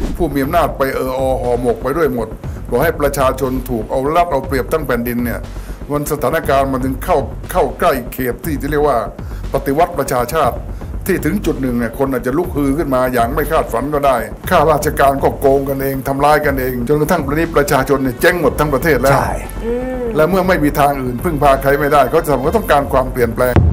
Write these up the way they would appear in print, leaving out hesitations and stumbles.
ผู้มีอำนาจไปห่อหมกไปด้วยหมดบอกให้ประชาชนถูกเอารัดเอาเปรียบทั้งแผ่นดินเนี่ยวันสถานการณ์มันถึงเข้าใกล้เขตที่จะเรียกว่าปฏิวัติประชาชาติที่ถึงจุดหนึ่งเนี่ยคนอาจจะลุกฮือขึ้นมาอย่างไม่คาดฝันก็ได้ข้าราชการก็โกงกันเองทำร้ายกันเองจนกระทั่งประชาชนเนี่ยเจ๊งหมดทั้งประเทศแล้วและเมื่อไม่มีทางอื่นพึ่งพาใครไม่ได้เขาต้องการความเปลี่ยนแปลง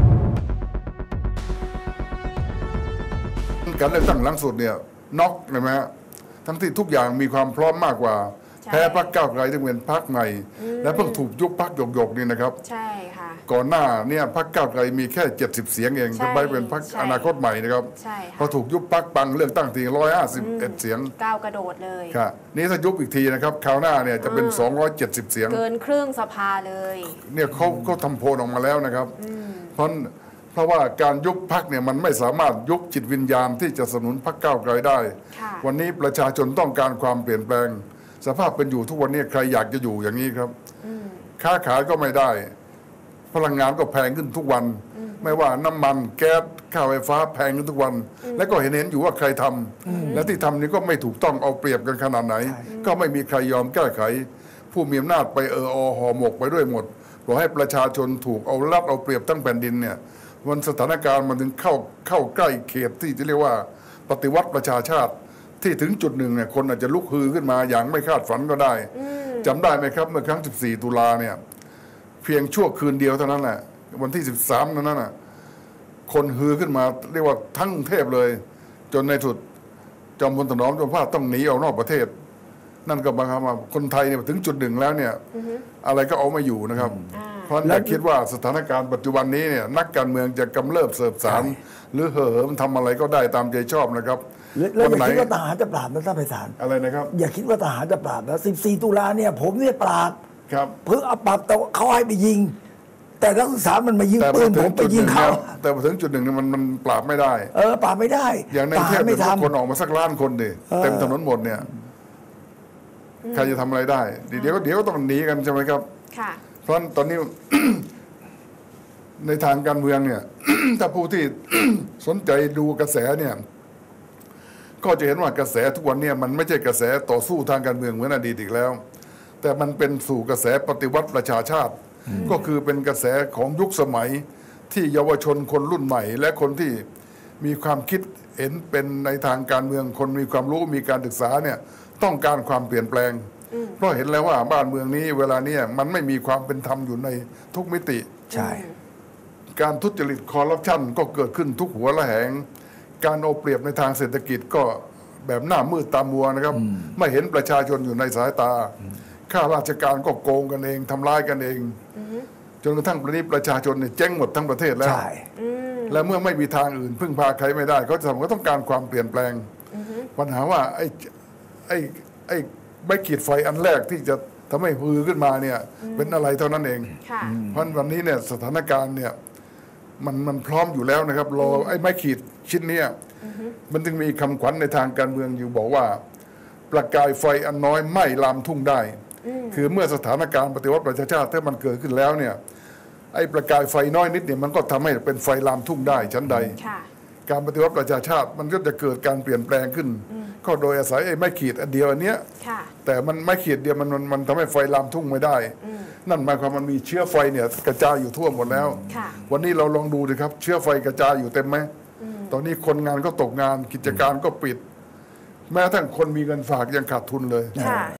การเลือกตั้งหลังสุดเนี่ยน็อกใช่ไหมฮะทั้งที่ทุกอย่างมีความพร้อมมากกว่าแพ้พรรคก้าวไกลที่เป็นพรรคใหม่และเพิ่งถูกยุบพรรคหยกนี่นะครับใช่ค่ะก่อนหน้าเนี่ยพรรคก้าวไกลมีแค่70เสียงเองเป็นพรรคอนาคตใหม่นะครับพอถูกยุบพรรคปังเลือกตั้งที151เสียงก้าวกระโดดเลยค่ะนี่ถ้ายุบอีกทีนะครับคราวหน้าเนี่ยจะเป็น270เสียงเกินครึ่งสภาเลยเนี่ยเขาทำโพลออกมาแล้วนะครับเพราะว่าการยุบพรรคเนี่ยมันไม่สามารถยุบจิตวิญญาณที่จะสนับสนุนพรรคก้าวไกลได้วันนี้ประชาชนต้องการความเปลี่ยนแปลงสภาพเป็นอยู่ทุกวันนี้ใครอยากจะอยู่อย่างนี้ครับค้าขายก็ไม่ได้พลังงานก็แพงขึ้นทุกวันไม่ว่าน้ำมันแก๊สค่าไฟฟ้าแพงขึ้นทุกวันและก็เห็นอยู่ว่าใครทำและที่ทำนี้ก็ไม่ถูกต้องเอาเปรียบกันขนาดไหนก็ไม่มีใครยอมแก้ไขผู้มีอำนาจไปห่อหมกไปด้วยหมดบอกให้ประชาชนถูกเอารัดเอาเปรียบทั้งแผ่นดินเนี่ยวันสถานการณ์มันถึงเข้าใกล้เขตที่จะเรียกว่าปฏิวัติประชาชาติที่ถึงจุดหนึ่งเนี่ยคนอาจจะลุกฮือขึ้นมาอย่างไม่คาดฝันก็ได้จำได้ไหมครับเมื่อครั้ง14ตุลาเนี่ยเพียงชั่วคืนเดียวเท่านั้นแหละวันที่13นั้นน่ะคนฮือขึ้นมาเรียกว่าทั้งกรุงเทพเลยจนในสุดจอมพลถนอมจอมพลาต้องหนีออกนอกประเทศนั่นก็หมายความว่าคนไทยเนี่ยถึงจุดหนึ่งแล้วเนี่ยอะไรก็เอาไม่อยู่นะครับเพราะแต่คิดว่าสถานการณ์ปัจจุบันนี้เนี่ยนักการเมืองจะกำเริบเสบสารหรือเห่อมันทำอะไรก็ได้ตามใจชอบนะครับแล้วอย่าคิดว่าทหารจะปราบนะท่านไพศาลอะไรนะครับอย่าคิดว่าทหารจะปราบนะ14ตุลาเนี่ยผมเนี่ยปราบครับเพิ่งเอาปราบแต่เขาให้ไปยิงแต่นักศึกษามันมายิงปืนผมไปยิงเขาแต่พอถึงจุดหนึ่งมันปราบไม่ได้ปราบไม่ได้อย่างในเทพไม่ทำคนออกมาสักล้านคนดิเต็มถนนหมดเนี่ยใครจะทำอะไรได้เดี๋ยวก็ต้องหนีกันใช่ไหมครับเพราะตอนนี้ ในทางการเมืองเนี่ย ถ้าผู้ที่ สนใจดูกระแสเนี่ยก็จะเห็นว่ากระแสทุกวันเนี่ยมันไม่ใช่กระแสต่อสู้ทางการเมืองเหมือนอดีตอีกแล้วแต่มันเป็นสู่กระแสปฏิวัติประชาชาติก็คือเป็นกระแสของยุคสมัยที่เยาวชนคนรุ่นใหม่และคนที่มีความคิดเห็นเป็นในทางการเมืองคนมีความรู้มีการศึกษาเนี่ยต้องการความเปลี่ยนแปลงเพราะเห็นแล้วว่าบ้านเมืองนี้เวลานี้มันไม่มีความเป็นธรรมอยู่ในทุกมิติใช่การทุจริตคอร์รัปชันก็เกิดขึ้นทุกหัวละแหงการเอาเปรียบในทางเศรษฐกิจก็แบบหน้ามืดตามัวนะครับไม่เห็นประชาชนอยู่ในสายตาข้าราชการก็โกงกันเองทำร้ายกันเองจนกระทั่งประชาชนเนี่ยเจ๊งหมดทั้งประเทศแล้วและเมื่อไม่มีทางอื่นพึ่งพาใครไม่ได้เขาต้องการความเปลี่ยนแปลงปัญหาว่าไอ้ไม่ขีดไฟอันแรกที่จะทำให้ฮือขึ้นมาเนี่ยเป็นอะไรเท่านั้นเองเพราะวันนี้เนี่ยสถานการณ์เนี่ยมันพร้อมอยู่แล้วนะครับรอไอ้ไม้ขีดชิ้นนี้มันจึงมีคำขวัญในทางการเมืองอยู่บอกว่าประกายไฟอันน้อยไหม้ลามทุ่งได้คือเมื่อสถานการณ์ปฏิวัติประชาชาติถ้ามันเกิดขึ้นแล้วเนี่ยไอ้ประกายไฟน้อยนิดเนี่ยมันก็ทำให้เป็นไฟลามทุ่งได้ชั้นใดการปฏิวัติประชาชาติมันก็จะเกิดการเปลี่ยนแปลงขึ้นก็โดยอาศัยไอ้ไม้ขีดอันเดียวอันเนี้ยแต่มันไม้ขีดเดียวมันทำให้ไฟลามทุ่งไม่ได้นั่นหมายความมันมีเชื้อไฟเนี่ยกระจายอยู่ทั่วหมดแล้ววันนี้เราลองดูดิครับเชื้อไฟกระจายอยู่เต็มไหมตอนนี้คนงานก็ตกงานกิจการก็ปิดแม้ทั้งคนมีเงินฝากยังขาดทุนเลย